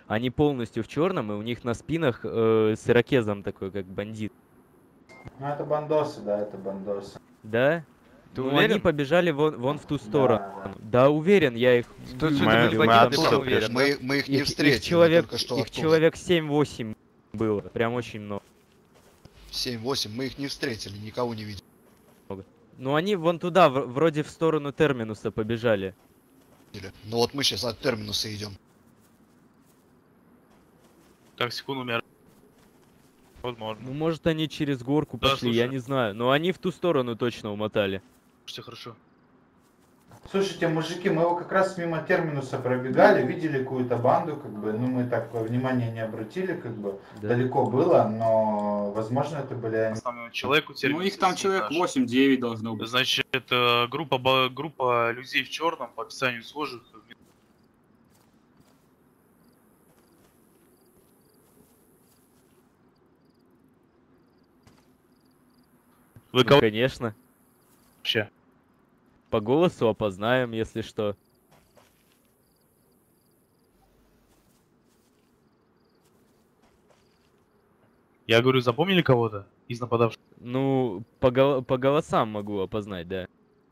Они полностью в черном, и у них на спинах с ирокезом такой, как бандит. Ну это бандосы, да, это бандосы. Да? Ты Ну, уверен? они побежали вон в ту сторону. Да. Да, уверен, я их Тут видел, что-то были у бандиты, них ты там сам уверен, да? Мы их не встретили, человек, только что их оттуда. человек 7-8 было, прям очень много. 7-8, мы их не встретили, никого не видели. Ну, они вон туда, вроде в сторону терминуса побежали. Ну вот мы сейчас от терминуса идем. Так, секунду, у меня... Возможно. Ну, может, они через горку Да, пошли, я слушай. не знаю. Но они в ту сторону точно умотали. Все хорошо. Слушайте, мужики, мы его как раз мимо терминуса пробегали, видели какую-то банду, как бы, ну мы так внимания не обратили, как бы, Да. далеко было, но, возможно, это были они. Основному человеку Ну их там человек 8-9 должно быть. Значит, группа людей в черном по описанию схожих. Вы Ну, кого конечно. вообще? По голосу опознаем, если что. Я говорю, запомнили кого-то из нападавших? Ну, по голосам могу опознать, да.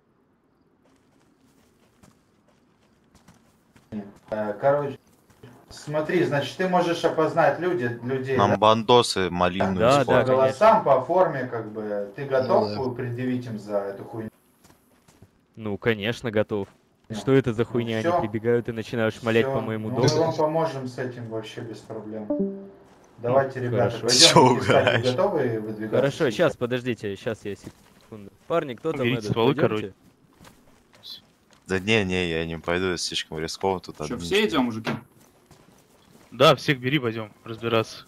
Короче, смотри, значит, ты можешь опознать людей, Нам да? бандосы малину Да, По да, голосам, по форме, как бы, ты готов Ну предъявить им за эту хуйню? Ну, конечно, готов. Что это за хуйня? Они всё. прибегают и начинают шмалять Всё. по моему Ну, дому. мы вам поможем с этим вообще без проблем. Давайте, ребята, хорошо. пойдем. Всё, Кстати, угораешь. готовы выдвигаться? Хорошо, сейчас, подождите, сейчас я секунду. Парни, кто там Берите этот? стволы, Пойдёмте? Да не, я не пойду, это слишком рисково тут. Что, одни все сидеть. идем, мужики? Да, всех бери, пойдем разбираться.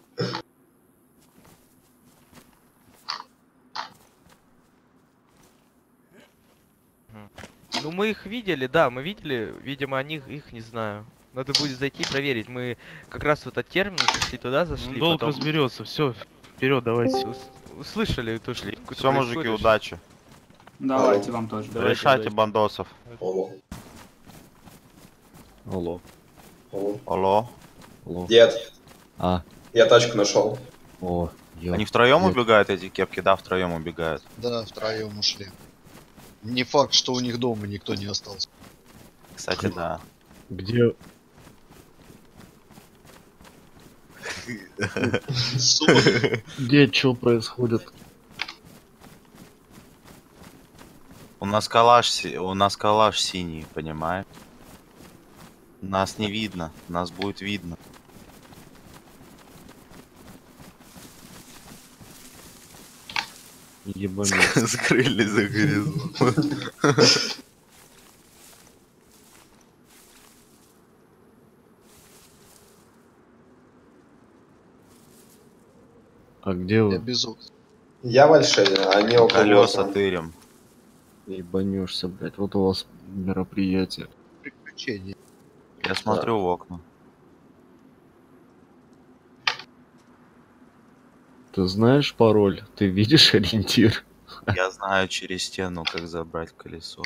Ну мы их видели, да, мы видели, видимо, они их не знаю. Надо будет зайти проверить. Мы как раз вот от терминуса шли туда, зашли, Долг потом разберется, все, вперед, давайте. услышали, то шли. Все, мужики, удачи. Давайте вам тоже. Давайте, Решайте давайте. бандосов. Алло. Алло. Алло. Алло. Алло. Дед, А, я тачку нашел. о, ё. Они втроем Нет. убегают, эти кепки? Да, втроем убегают. Да, втроем ушли. Не факт, что у них дома никто не остался. Кстати, да. Где? Где, что происходит? У нас калаш синий, понимаешь? Нас не видно, нас будет видно. Ебанись. Скрылись за горизонт. А где Я вы? безумно. Я в Альшере, а они около Колеса Лоса. тырим. Ебанешься, блядь. Вот у вас мероприятие. Приключения. Я смотрю в окна. Ты знаешь пароль? Ты видишь ориентир? Я знаю через стену, как забрать колесо.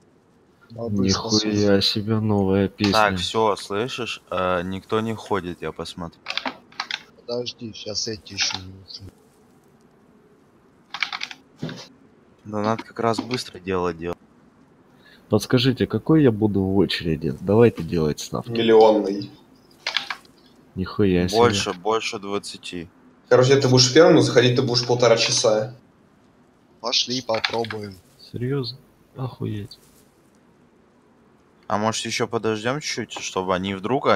Нихуя себе новая песня. Так, все, слышишь? Никто не ходит, я посмотрю. Подожди, сейчас эти еще не ушли. Да надо как раз быстро дело делать. Подскажите, какой я буду в очереди? Давайте делать ставки. Миллионный. Нихуя себе. Больше 20. Короче, ты будешь первым, но заходить ты будешь 1,5 часа. Пошли, попробуем. Серьезно? Охуеть. А может еще подождем чуть-чуть, чтобы они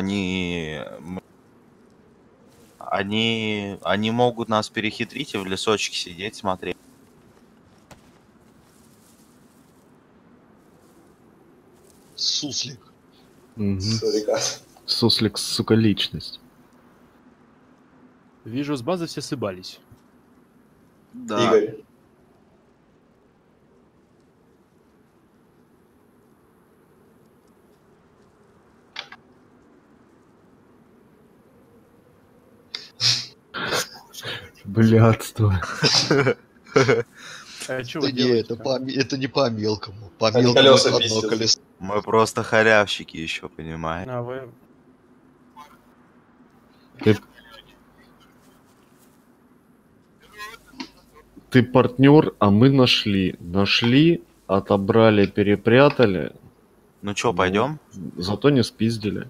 они могут нас перехитрить и в лесочке сидеть, смотреть. Суслик. Угу. Ребят. Суслик, сука, личность. Вижу, с базы все сыбались. Да. Игорь. Блядство. А что Да вы не, делаете? это не по мелкому. По Они мелкому колеса одно пиздят. колесо. Мы просто халявщики еще, понимаешь? А вы... Ты партнер, а мы нашли. Нашли, отобрали, перепрятали. Ну чё, Ну, пойдем? Зато не спиздили.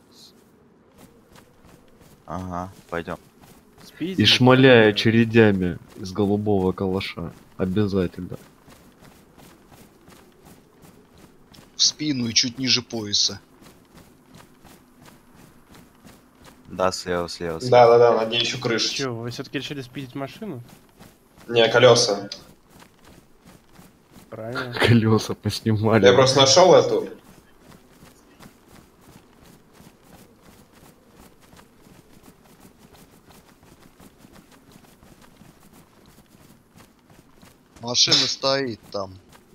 Ага, пойдем. И шмаляя очередями из голубого калаша. Обязательно. В спину и чуть ниже пояса. Да, слева, слева. Да, на ней еще крыша. Че, вы все-таки решили спиздить машину? Не, колеса. Правильно. Колеса поснимали. Я просто нашел эту. Машина стоит там.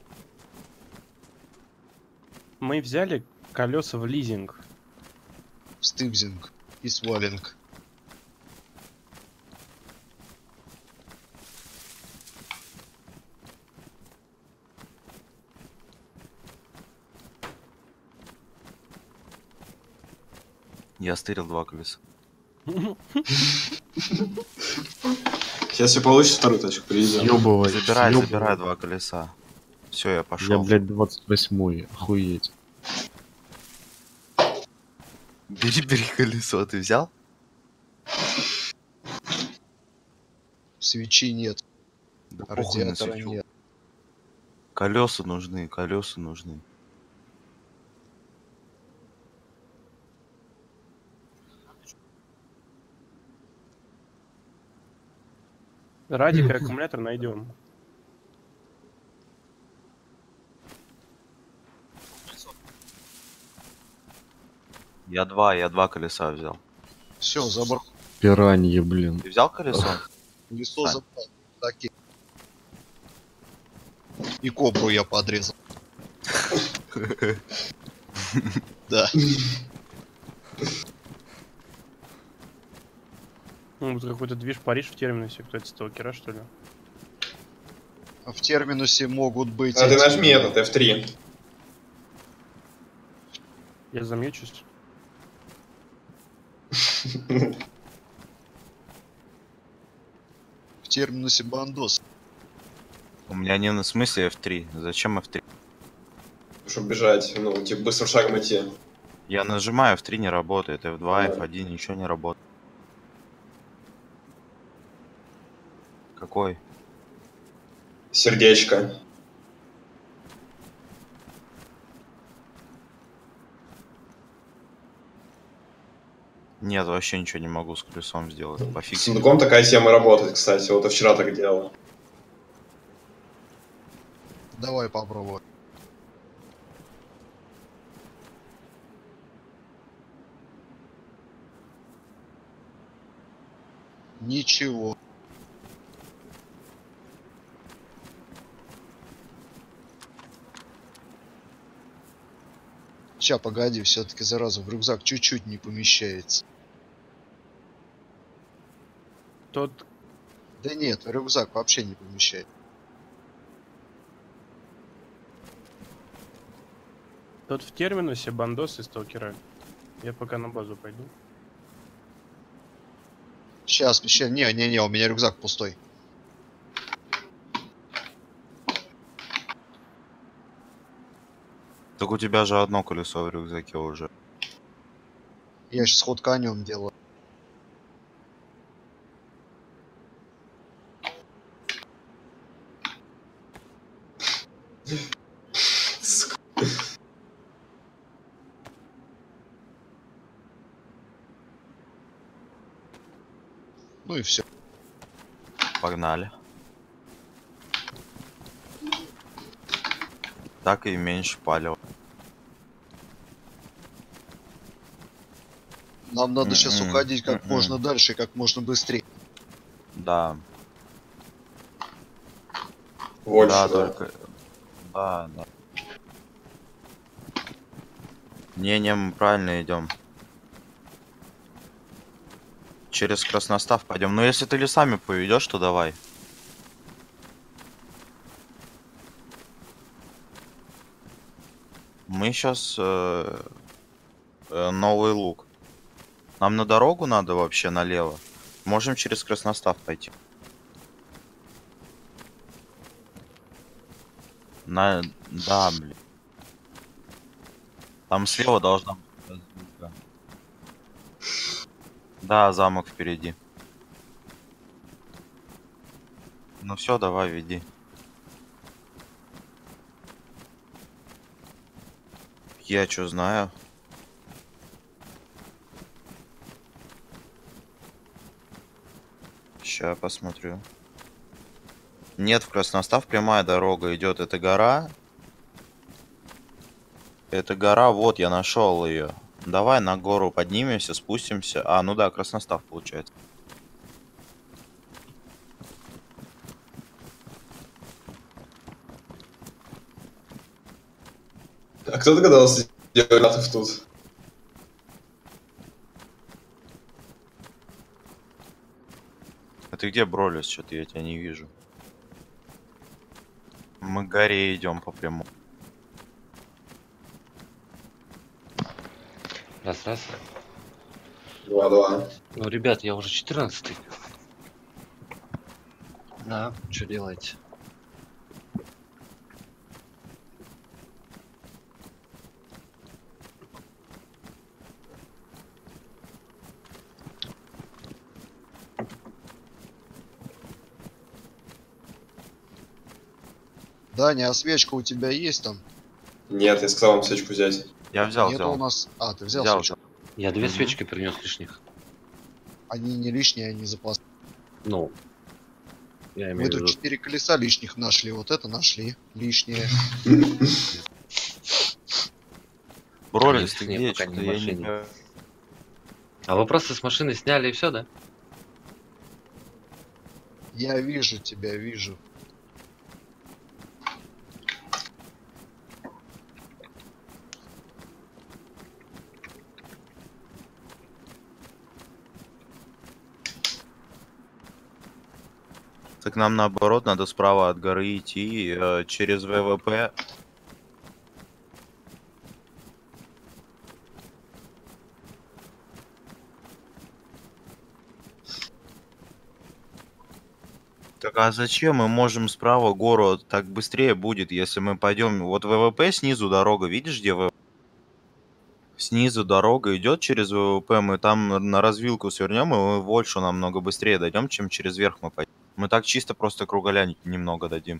Мы взяли колеса в лизинг. Стыбзинг и свалинг. Я стырил 2 колеса. Сейчас все получится, вторую тачку привезем. Ёбывай. Забирай 2 колеса. Все, я Я, пошел. блядь, 28-й. Охуеть. Бери колесо, ты взял? Свечи нет. Да похуй на Радиатора свечу. нет. Колеса нужны, колеса нужны. Радик и аккумулятор найдем. Я два колеса взял. Все, забрал. Пираньи, блин. Ты взял колесо? Колесо Ань. забрал. Так и кобру я подрезал. Да. Ну, вот какой-то движ Париж в терминусе, кто это, сталкера, что ли? А в терминусе могут быть... А ты эти- нажми этот F3. Я замьючусь. В терминусе бандос. У меня не на смысле F3. Зачем F3? Чтобы бежать, ну, типа быстрым шагом идти. Я нажимаю, F3 не работает. F2, Да. F1, ничего не работает. Какой? Сердечко. Нет, вообще ничего не могу с колесом сделать. С Пофиксить. сундуком такая тема работает, кстати. Вот я вчера так делал. Давай попробуй. Ничего. Ща, погоди, все-таки зараза в рюкзак чуть-чуть не помещается. Тот, Да нет, в рюкзак вообще не помещается. тот в терминусе бандос и сталкера. Я пока на базу пойду. Сейчас, не, у меня рюкзак пустой. Так у тебя же одно колесо в рюкзаке уже. Я сейчас ход конем делаю. Ну и все. Погнали. Так и меньше палева. Нам надо сейчас М-м, уходить как м-м. можно дальше и как можно быстрее. Да. Вот Да, сюда. только... Да, да. Не, мы правильно идем. Через Красностав пойдем. Но если ты лесами поведешь, то давай. Мы сейчас Новый Луг. Нам на дорогу надо вообще налево. Можем через Красностав пойти. Да, блин. Там слева должна быть развилка. Да, замок впереди. Ну все, давай, веди. Я что знаю? Сейчас посмотрю. Нет, в Красностав прямая дорога идет. Это гора. Это гора, вот я нашел ее. Давай на гору поднимемся, спустимся. А, ну да, Красностав получается. А кто догадался делать гранатов тут? А ты где, Бролис? Что-то я тебя не вижу. Мы к горе идем по прямому. Раз. 2-2. Ну, ребят, я уже 14-й. Да, что делаете? Даня, а свечка у тебя есть там? Нет, я сказал вам свечку взять. Я взял, Нет, у нас... А, ты взял Взял. свечку? Я 2 свечки принес лишних. Они не лишние, они запас. Ну, я Мы имею в тут виду... 4 колеса лишних нашли, вот это нашли. Лишнее. Бролис, ты Нет, где? пока не Что-то в я машине. не... А вы просто с машины сняли и все, да? Я вижу тебя, вижу. Так нам наоборот надо справа от горы идти через ВВП. Так а зачем мы можем справа гору? Так быстрее будет, если мы пойдем. Вот ВВП снизу дорога, видишь, где ВВП? Снизу дорога идет через ВВП, мы там на развилку свернем, и мы в Вольшу намного быстрее дойдем, чем через верх мы пойдем. Мы так чисто просто кругаля немного дадим.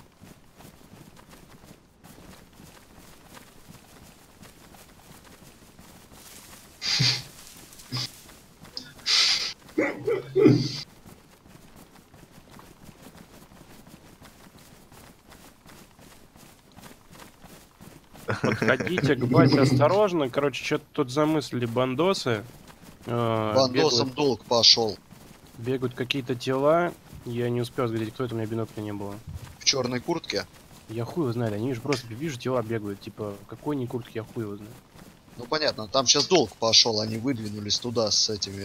Подходите к базе осторожно. Короче, что-то тут замыслили бандосы. Бандосом долг пошел. Бегают какие-то тела. Я не успел разглядеть, кто это, у меня бинокля не было. В черной куртке. Я хуй его знаю, они же просто вижу, тела бегают. Типа, какой ни куртки, я хуй его знаю. Ну понятно, там сейчас долг пошел, они выдвинулись туда с этими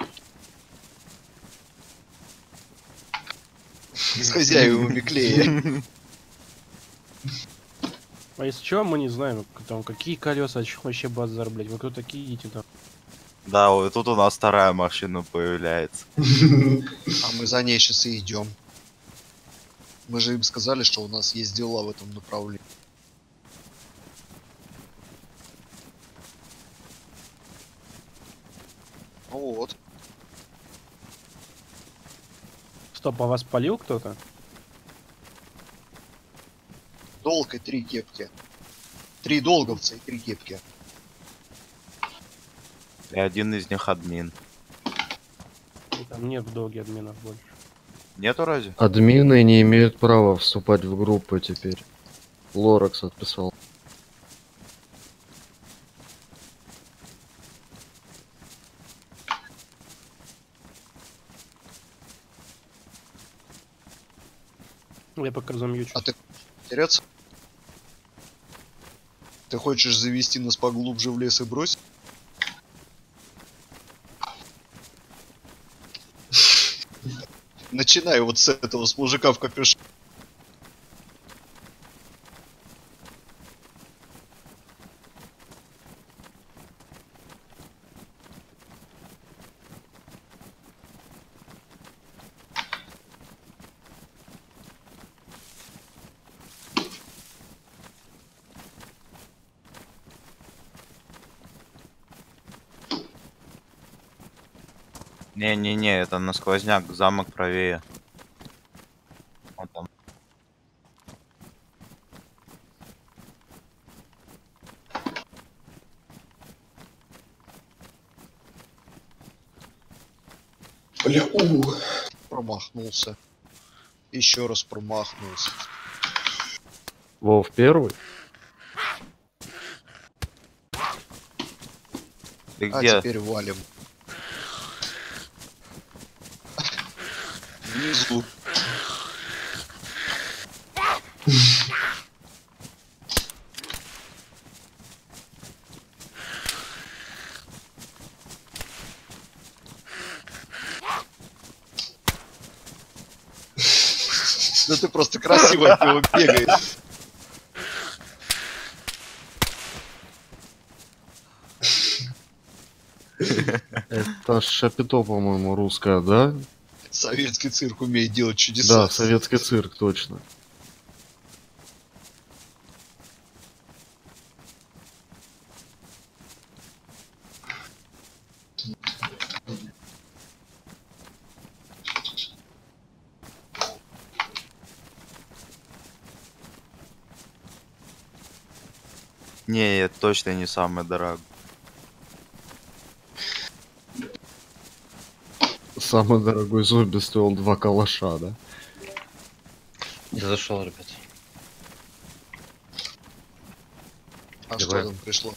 с хозяевами клея. А если что, мы не знаем, там какие колеса, о чем вообще базар, блядь. Вы кто такие идите там? Да, вот тут у нас вторая машина появляется. А мы за ней сейчас и идем. Мы же им сказали, что у нас есть дела в этом направлении. Ну вот. Стоп, а вас полил кто-то? Долг и 3 кепки. 3 долговца и 3 кепки. И один из них админ. И там нет в долге админов больше. Нету разве? Админы не имеют права вступать в группы теперь. Лоракс отписал. Я пока замьючу. А ты теряться? Ты хочешь завести нас поглубже в лес и бросить? Начинай вот с этого, с мужика в капюшоне. Не-не-не, это на сквозняк, замок правее. Вот там. Бля, Промахнулся. Еще раз промахнулся. Вов первый? Ты А где? теперь валим. Внизу. Да ты просто красиво от него бегаешь. Это Шапито, по-моему, русская, да? Советский цирк умеет делать чудеса. Да, советский цирк, точно. Не, это точно не самый дорогой. Самый дорогой зомби стоил 2 калаша, да? Я зашел, ребят. А что там пришло?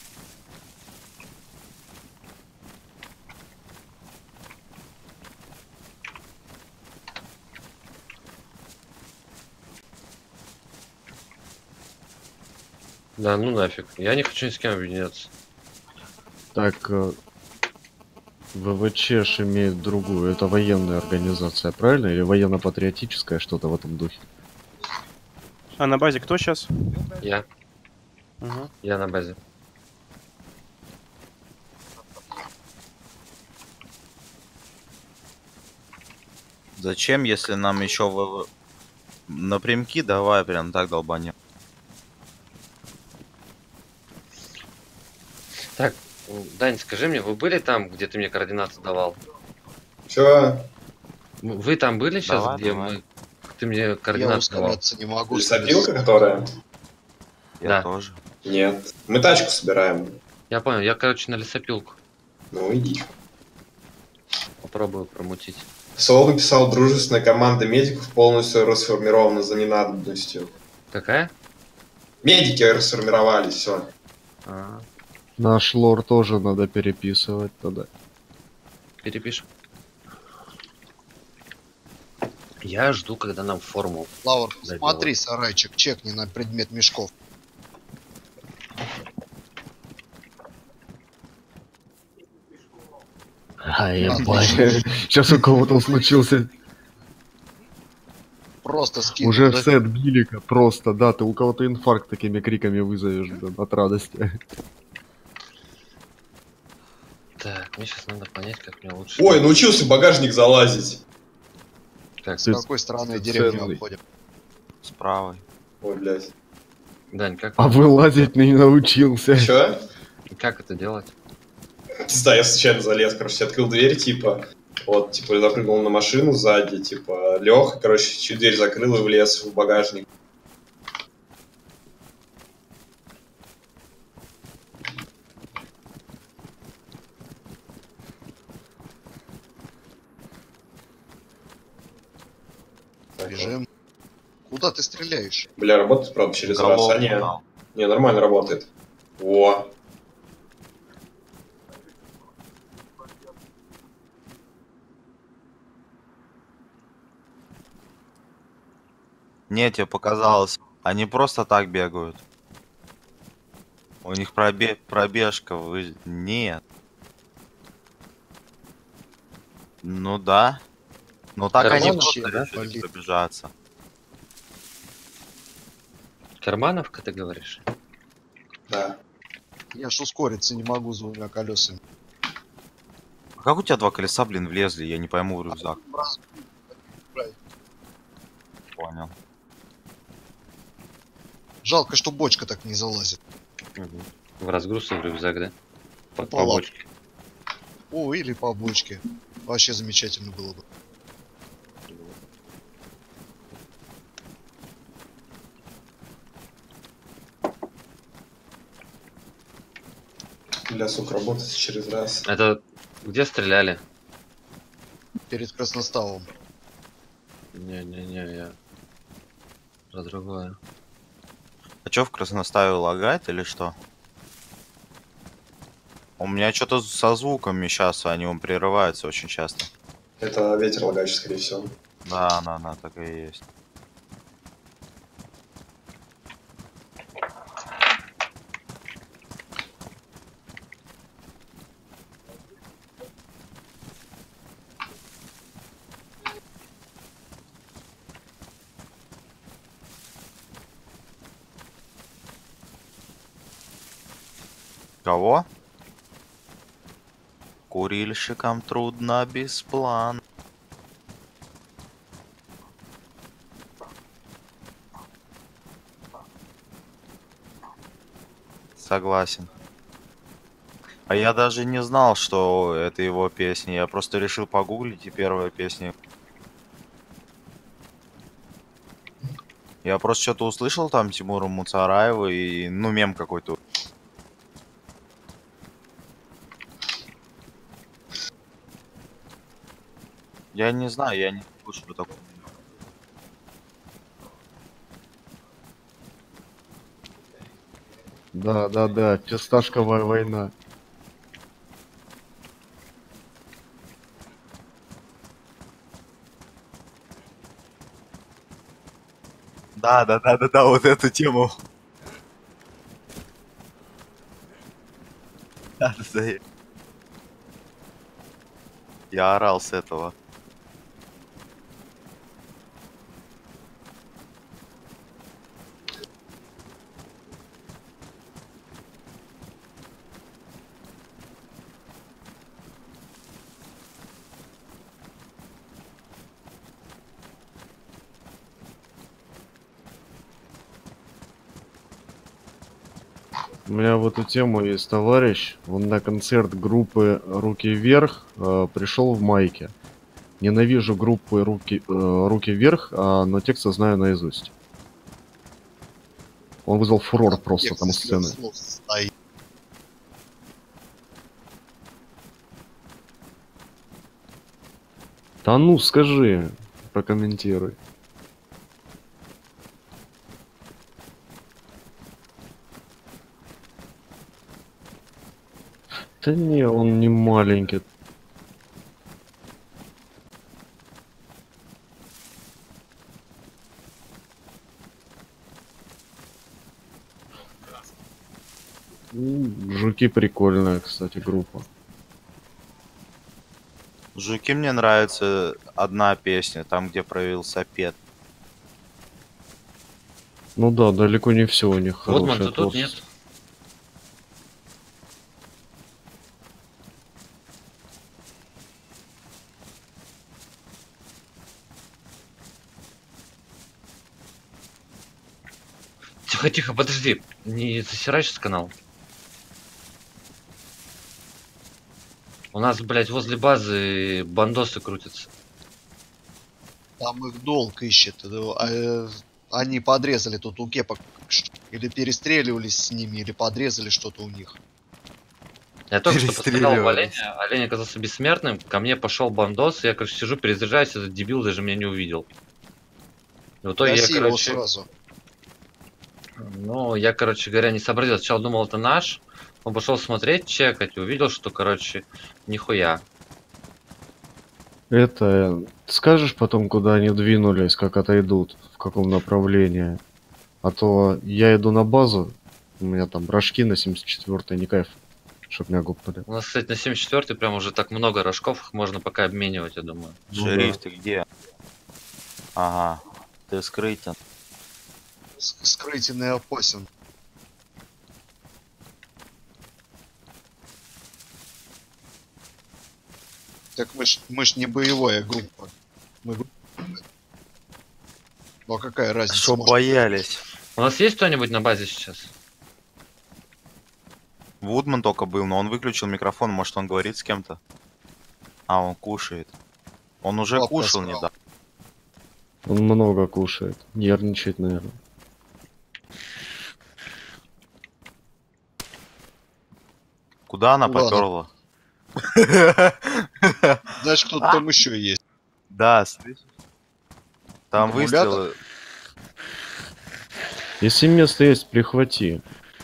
Да, ну нафиг. Я не хочу ни с кем объединяться. Так, ВВЧ имеет другую. Это военная организация, правильно? Или военно-патриотическая, что-то в этом духе? А на базе кто сейчас? Я. Угу. Я на базе. Зачем, если нам еще напрямки, давай прям так долбанем. Так, Дань, скажи мне, вы были там, где ты мне координаты давал? Чё? Вы там были сейчас, Давай, где давай. мы... Ты мне Я координаты давал? ускоряться не могу. Лесопилка, которая? Я Да. тоже. Нет. Мы тачку собираем. Я понял, я, короче, на лесопилку. Ну, иди. Попробую промутить. Соло написал, дружественная команда медиков полностью расформирована за ненадобностью. Какая? Медики расформировались, все. А, Наш лор тоже надо переписывать тогда. перепишем. Я жду, когда нам форму. Лавр, дадут. смотри, сарайчик, чекни на предмет мешков. А, ебать. Сейчас у кого-то случился Просто скинул. уже да? сет Билика. Просто, да, ты у кого-то инфаркт такими криками вызовешь, блин, от радости. Так, мне сейчас надо понять, как мне лучше. Ой, научился в багажник залазить. Так, С какой стороны деревню ценный. обходим? С правой. Ой, блядь. Дань, как, А вылазить не научился. Чё? как это делать? Да, я случайно залез, короче, открыл дверь, типа, вот, типа, запрыгнул на машину сзади, типа, лег, короче, чуть дверь закрыл и влез в багажник. Бежим. Куда ты стреляешь? Бля, работает, правда, через раз, Голову а не, дал. не, нормально работает. Во. Не, тебе показалось. Они просто так бегают. У них пробежка. Нет. Ну да. Ну так они Карманов, просто да? решили пробежаться. Кармановка, ты говоришь? Да. Я ж ускориться не могу с двумя колесами. А как у тебя 2 колеса, блин, влезли? Я не пойму в рюкзак. Понял. Жалко, что бочка так не залазит. Угу. В разгруз и в рюкзак, да? По Пополам. бочке. О, или по бочке. Вообще замечательно было бы. Бля, сука, работать через раз. Это где стреляли? Перед Красноставом. Не-не-не, я про другое. А чё в Красноставе лагает или что? У меня что-то со звуками сейчас, они прерываются очень часто. Это ветер лагающий, скорее всего. Да, так и есть. Кого? Курильщикам трудно без плана. Согласен. А я даже не знал, что это его песня. Я просто решил погуглить, и первая песня. Я просто что-то услышал там Тимура Муцараева и, ну, мем какой-то. Я не знаю, я не слушаю такого. Да, фисташковая война. Да, вот эту тему. Да. Я орал с этого. У меня в эту тему есть товарищ, он на концерт группы «Руки вверх» пришел в майке. Ненавижу группы «Руки вверх», но тексты знаю наизусть. Он вызвал фурор просто там у сцены. Да ну, скажи, прокомментируй. Да не, он не маленький. Жуки прикольная, кстати, группа. Жуки мне нравится одна песня, там где проявился Пет. Ну да, далеко не все у них Вот хорошее man, тут нет. творчество. Тихо, подожди. Не засирай сейчас канал. У нас, блядь, возле базы бандосы крутятся. Там их долг ищет. Они подрезали тут у кепок. Или перестреливались с ними, или подрезали что-то у них. Я только что пострелял в оленя, олень оказался бессмертным, ко мне пошел бандос, я, короче, сижу, перезаряжаюсь, этот дебил даже меня не увидел. И в итоге Гаси я, его короче... сразу. Ну, я, короче говоря, не сообразил. Сначала думал, это наш. Он пошел смотреть, чекать, и увидел, что, короче, нихуя. Это, скажешь потом, куда они двинулись, как отойдут, в каком направлении? А то я иду на базу, у меня там рожки на 74-й, не кайф, чтоб меня гупнули. У нас, кстати, на 74-й прям уже так много рожков, их можно пока обменивать, я думаю. Шериф, ты где? Ага, ты скрытен. Скрытен и опасен. Так мы ж не боевая группа. Мы... Ну а какая разница? Что боялись? У нас есть кто-нибудь на базе сейчас? Вудман только был, но он выключил микрофон, может он говорит с кем-то. А, он кушает. Он уже Бабка кушал справа. недавно. Он много кушает. Нервничает, наверное. Куда она Куда она? поперла? Значит, кто-то там еще есть. Да, слышишь? Там Аккумулятор? выстрелы. Если место есть, прихвати.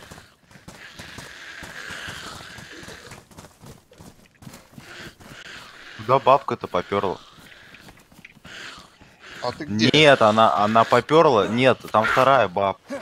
Куда бабка-то поперла? А ты где? Нет, она поперла. Нет, там вторая бабка.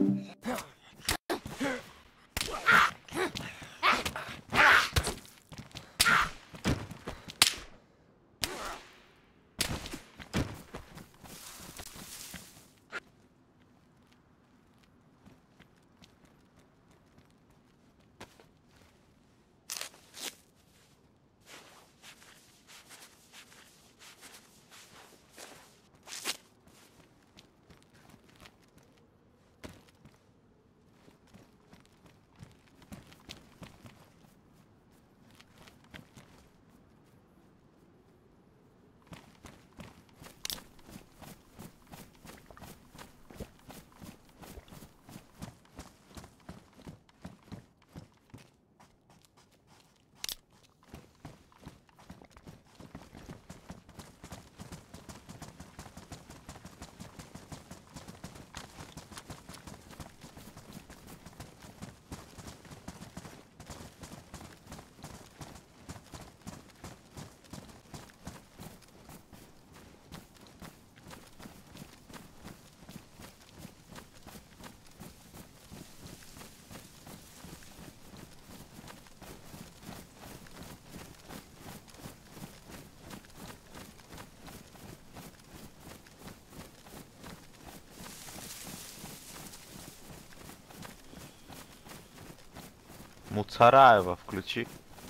Муцараева включи.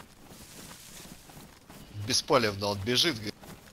Беспалевно он бежит. Говорит.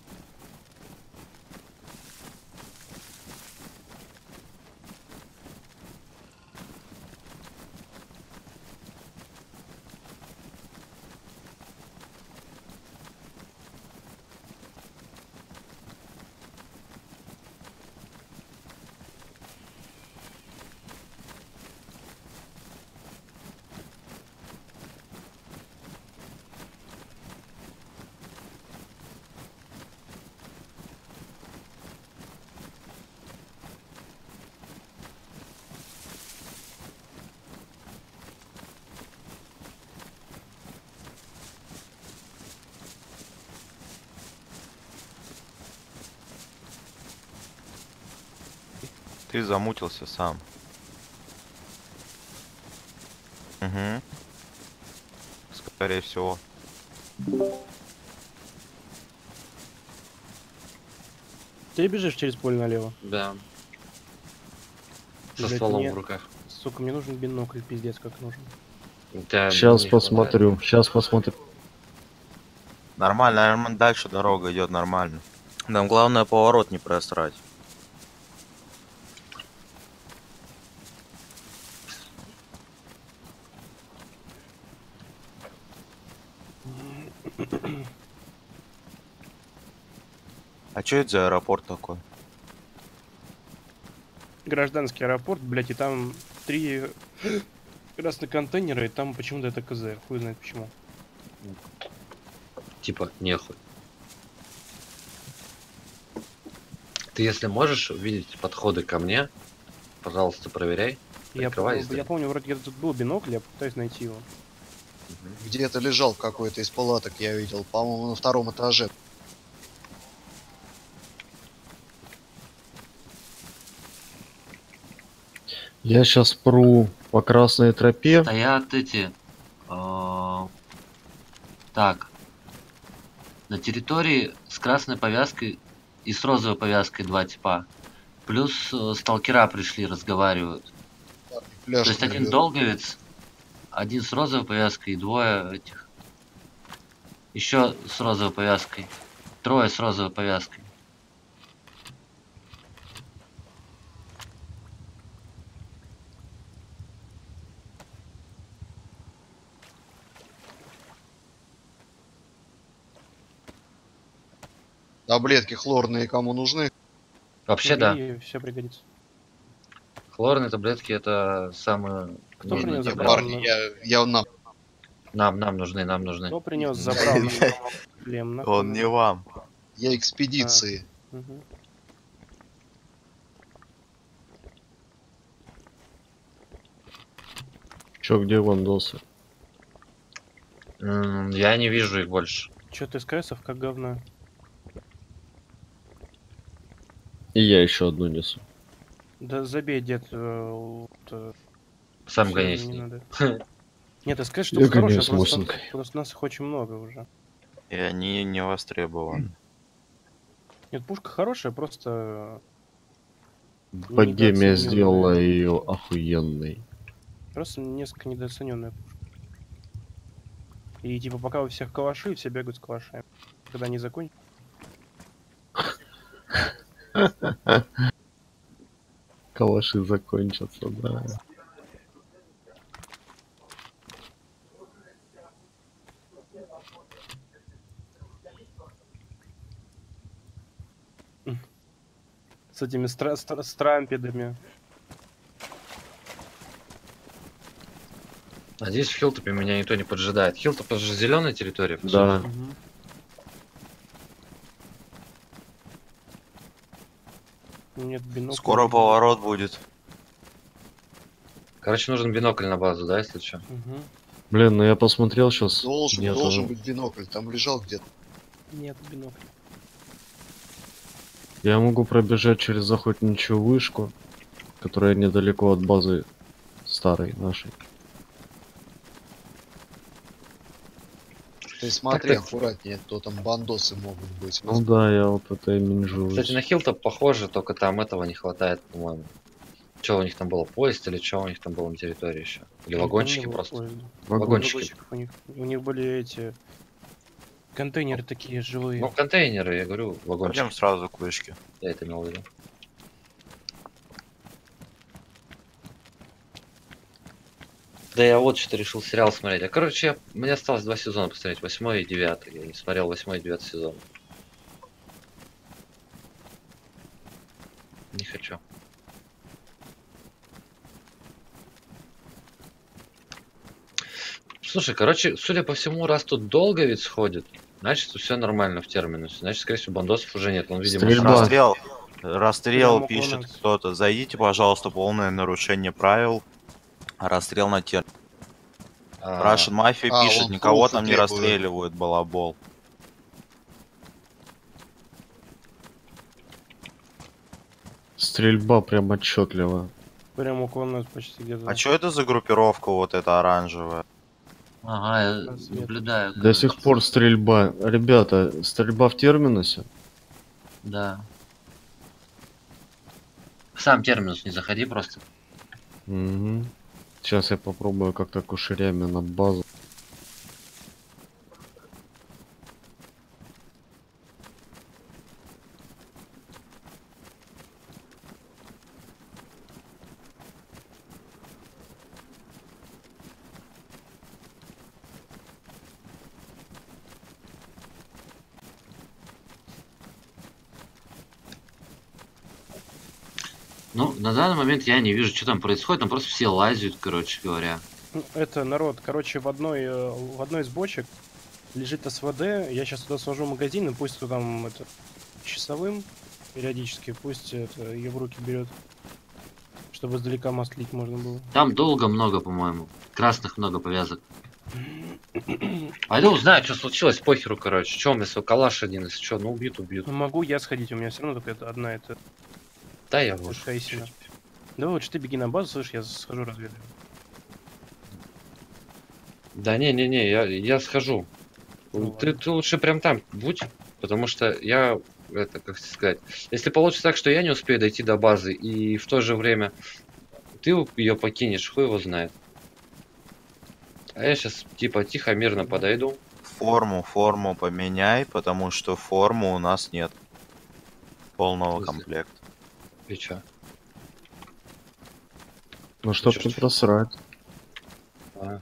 Ты замутился сам. Угу. Скорее всего. Ты бежишь через поле налево? Да. Со Блядь, стволом мне- в руках. Сука, мне нужен бинокль, пиздец, как нужен. Да, Сейчас не посмотрю. Сейчас посмотрю. Нормально, нормально, дальше дорога идет нормально. Нам главное поворот не просрать. А что это за аэропорт такой? Гражданский аэропорт, блядь, и там 3 красных контейнера, и там почему-то это КЗ. Хуй знает почему. Типа, нехуй. Ты если можешь увидеть подходы ко мне, пожалуйста, проверяй. Прикрывай, если- Я помню, вроде где-то тут был бинокль, я пытаюсь найти его. Где-то лежал какой-то из палаток, я видел. По-моему, на втором этаже. Я сейчас пру по красной тропе. Стоят эти... Так. На территории с красной повязкой и с розовой повязкой 2 типа. Плюс сталкера пришли, разговаривают. Пляж То есть один наверх. долговец, один с розовой повязкой и 2 этих. Еще с розовой повязкой. 3 с розовой повязкой. Таблетки хлорные кому нужны? Вообще, да. Все пригодится. Хлорные таблетки это самое... Кто нужное принес для забрал? Парни, я нам. Нам нужны, нам нужны. Кто принес забрал шлем? Нахуй Он не вам. Я экспедиции. Мгм. Чё, где вандосы? Я не вижу их больше. Чё ты СКСов как говно? И я еще одну несу. Да забей, дед. Сам всё, гоняй с не ней. надо. Нет, ты скажи, что Я хорошая, гоняюсь с Мосинкой. просто нас их очень много уже. И они не востребованы. Нет, пушка хорошая, просто... Богемия недооцененная. сделала ее охуенной. Просто несколько недооцененная пушка. И типа пока у всех калаши, все бегают с калашами. Когда они закончат. Калаши закончатся, да. С этими стрампедами. Надеюсь, в Хилтопе меня никто не поджидает. Хилтоп это же зеленая территория. по Да. сути. Мгм. Нет бинокля. Скоро поворот будет. Короче, нужен бинокль на базу, да, если что. Мгм. Блин, ну я посмотрел сейчас. Должен быть бинокль, там лежал где-то. Нет бинокля. Я могу пробежать через охотничью вышку, которая недалеко от базы старой нашей. Ты смотри, Так. аккуратнее, то там бандосы могут быть. Ну да, я вот это и менжуюсь. Кстати, на Хилтоп похоже, только там этого не хватает, по-моему. Что у них там было, поезд или что у них там было на территории еще? Или Там вагончики не было просто? поезда. Вагончики. У них были эти контейнеры такие жилые. Ну, контейнеры, я говорю, вагончики. Пойдем сразу к вышке. Я это имел в виду. Да я вот что решил сериал смотреть. Короче, мне осталось 2 сезона посмотреть, 8 и 9. Я не смотрел 8 и 9 сезон. Не хочу. Слушай, короче, судя по всему, раз тут долго ведь сходит, значит, все нормально в терминусе. Значит, скорее всего, бандосов уже нет. Он, видимо, Стрельба. сразу- Расстрел Прямо пишет клонать. кто-то. Зайдите, пожалуйста, полное нарушение правил. Расстрел на термин. Russian Mafia А, пишет, он никого пруфы там не требует. расстреливают, балабол. Стрельба прям отчетливо. Прям около нас почти где-то. А что это за группировка вот эта оранжевая? Ага, я Разведка. наблюдаю. До сих пор стрельба. Ребята, стрельба в терминусе? Да. В сам терминус не заходи просто. Угу. Сейчас я попробую как-то кушерями на базу. Ну, на данный момент я не вижу, что там происходит. Там просто все лазят, короче говоря. Ну, это народ, короче, в одной из бочек лежит СВД. Я сейчас туда свожу магазин, и пусть туда там это часовым периодически, пусть это ее в руки берет, чтобы издалека маслить можно было. Там долго много, по-моему. Красных много повязок. Пойду узнаю, что случилось, похеру, короче. Че у меня свой калаш один, если что, ну убьют. Ну, могу я сходить, у меня все равно только это одна это Да, я вот. Шейсина. Давай лучше ты беги на базу, слышь, я схожу разведаю. Да не-не-не, я схожу. Ну, Ты лучше прям там будь, потому что я, это, как сказать, если получится так, что я не успею дойти до базы, и в то же время ты ее покинешь, хуй его знает. А я сейчас типа тихо, мирно подойду. Форму поменяй, потому что форму у нас нет. Полного Если- комплекта. И чё? Ну чтоб Чё не ж- просрать. А,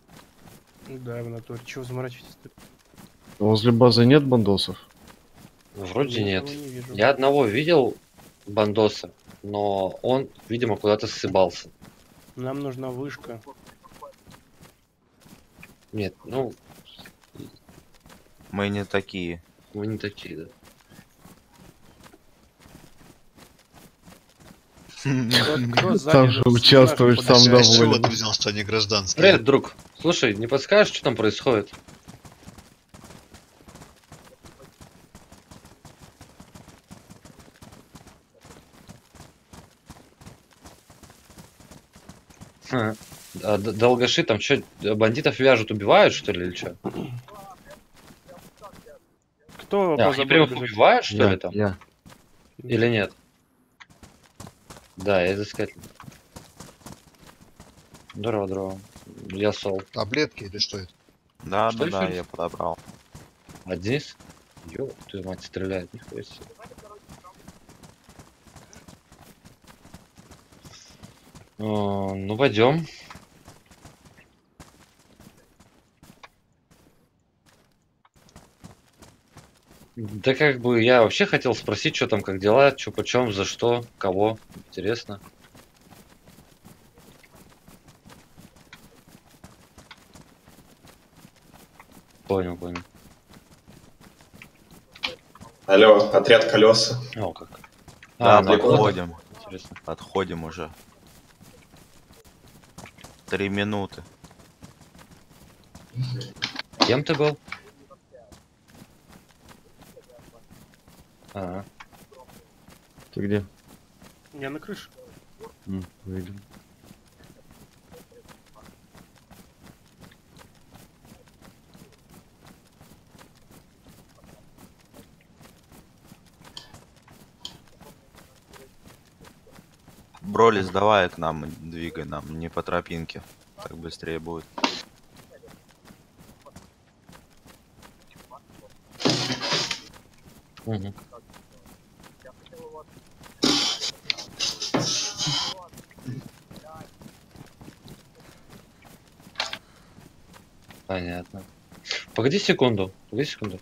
Да, в натуре. Чего заморачиваетесь? Возле базы нет бандосов? Вроде Я нет. его не вижу. Я одного видел, бандоса, но он, видимо, куда-то ссыбался. Нам нужна вышка. Нет, ну, Мы не такие. мы не такие, да. Кто сзади Сам же с участвуешь, нашим сам А с чего доволен. ты взял, что они гражданские? Привет, друг. Слушай, не подскажешь, что там происходит? Ха. А долгаши там что, бандитов вяжут, убивают, что ли, или что? Кто по Они забору прям их бежит? убивают, что ли, там? Я. Или нет? Да, я изыскатель. Здорово, здорово. Я Сол. Таблетки или что это? Да, Что да, еще да, раз? я подобрал. А Денис? Ёб твою мать, стреляет, нихуя себе. Ну, пойдем. Да как бы я вообще хотел спросить, что там, как дела, что почем, за что, кого. Интересно. Понял, понял. Алло, отряд колеса. О, как. Да, далеко? подходим. Интересно. Подходим уже. 3 минуты. Кем ты был? А, Ты где? Я на крыше. Видим. Бролис, давай к нам, двигай нам, не по тропинке. Так быстрее будет. угу. Понятно. Погоди секунду. Погоди секунду.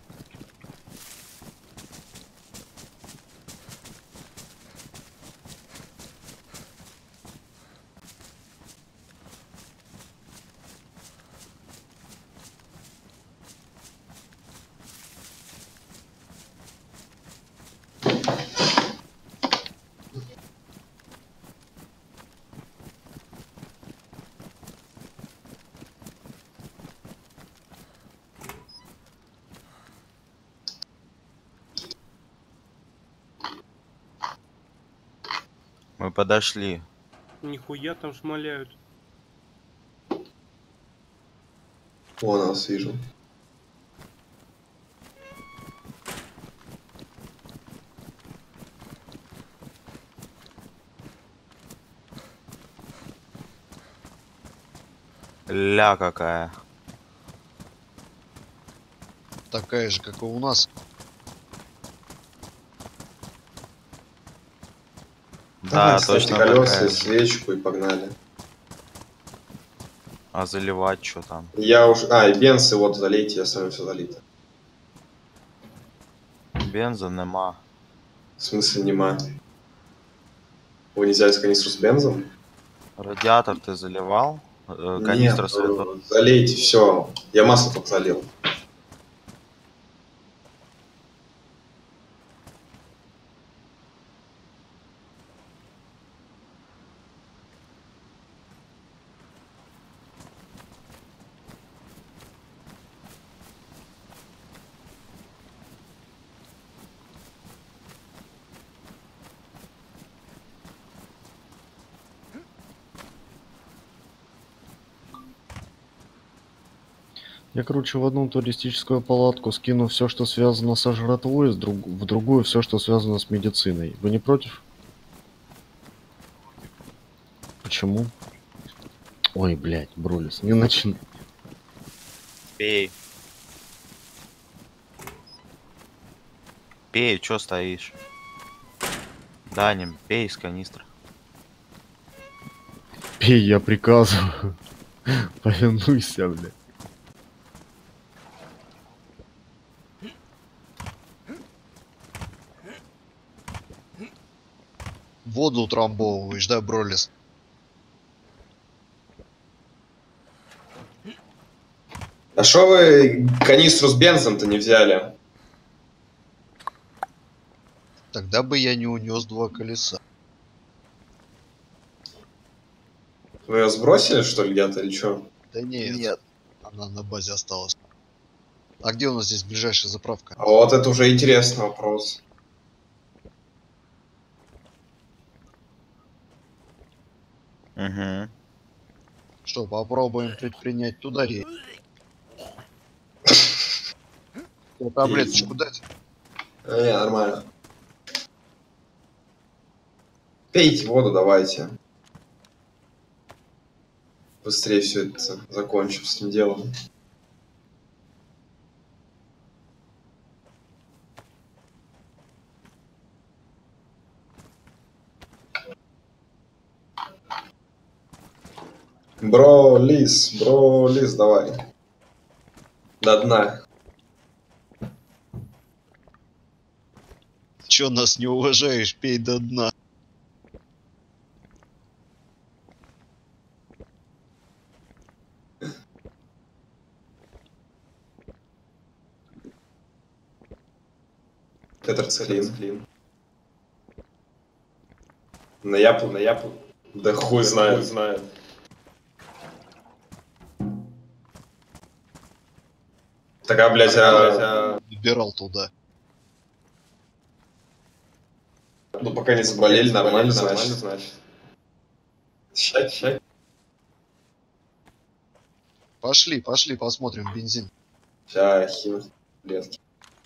Мы подошли. Нихуя там шмаляют. О, нас вижу. Ля какая. Такая же, как и у нас. Да, ставьте точно колеса, такая. свечку и погнали. А заливать что там? Я уже... А, и бенсы вот залейте, я с вами все залито. Бенза нема. В смысле нема? Вы не взяли канистру с бензом? Радиатор ты заливал? Канистра Нет, света. залейте, все. Я масло только залил. Я, короче, в одну туристическую палатку скину все, что связано со жратвой, в другую все, что связано с медициной. Вы не против? Почему? Ой, блядь, Бролис, не начни. Пей. Пей, чё стоишь? Даним, пей из канистры. Пей, я приказываю. Повинуйся, блядь. Воду утрамбовываешь, да, Бролис? А шо вы канистру с бензом-то не взяли? Тогда бы я не унес 2 колеса. Вы ее сбросили, что ли, где-то, или что? Да нет. Она на базе осталась. А где у нас здесь ближайшая заправка? А вот это уже интересный вопрос. Угу. Что, попробуем предпринять туда рейд? Таблеточку дать? Не, нормально. Пейте воду, давайте. Быстрее все это закончим с этим делом. Бролис, давай. До дна. Чё нас не уважаешь? Пей до дна. Тетрацилин. Наяпу. Да хуй знает. Так, блядь, Добирал туда. Ну, пока не заболели, нормально, значит. Ща. Пошли, посмотрим бензин. Ща, химик, блядь.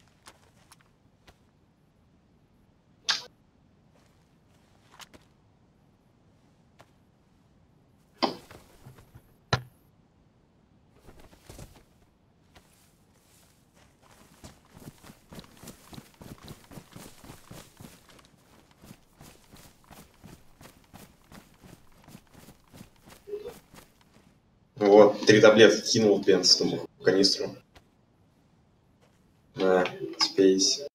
Вот, 3 таблетки кинул в бенз, в канистру. На, спейся.